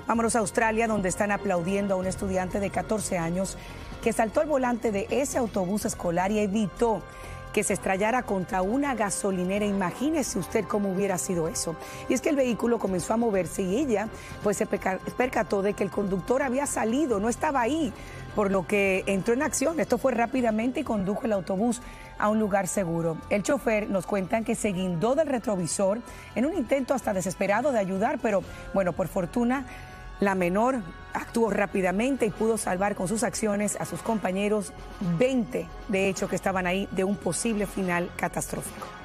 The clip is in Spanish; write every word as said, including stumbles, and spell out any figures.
Vámonos a Australia, donde están aplaudiendo a un estudiante de catorce años que saltó al volante de ese autobús escolar y evitó que se estrellara contra una gasolinera. Imagínese usted cómo hubiera sido eso. Y es que el vehículo comenzó a moverse y ella pues se percató de que el conductor había salido, no estaba ahí, por lo que entró en acción. Esto fue rápidamente y condujo el autobús a un lugar seguro. El chofer nos cuentan que se guindó del retrovisor en un intento hasta desesperado de ayudar, pero bueno, por fortuna la menor actuó rápidamente y pudo salvar con sus acciones a sus compañeros, veinte de hecho que estaban ahí, de un posible final catastrófico.